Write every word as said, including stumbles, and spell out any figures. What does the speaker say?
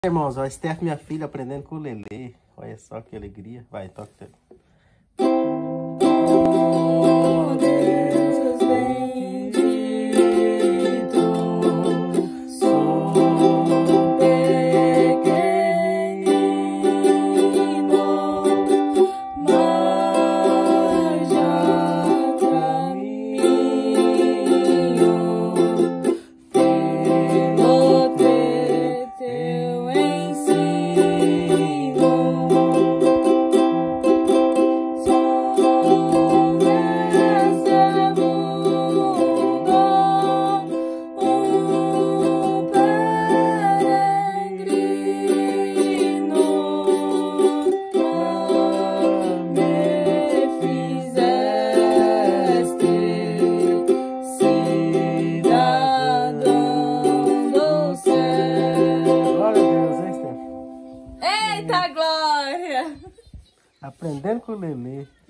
Irmãos, ó, a Steph, minha filha, aprendendo com o Lelê. Olha só que alegria. Vai, toca. Oh, Deus bendito, sou pequenino, mas já caminho pelo teu ensino. Sou nesse mundo um peregrino, me fizeste cidadão do céu. Glória a Deus, hein, Steph? Eita glória! Aprendendo com o Lelê.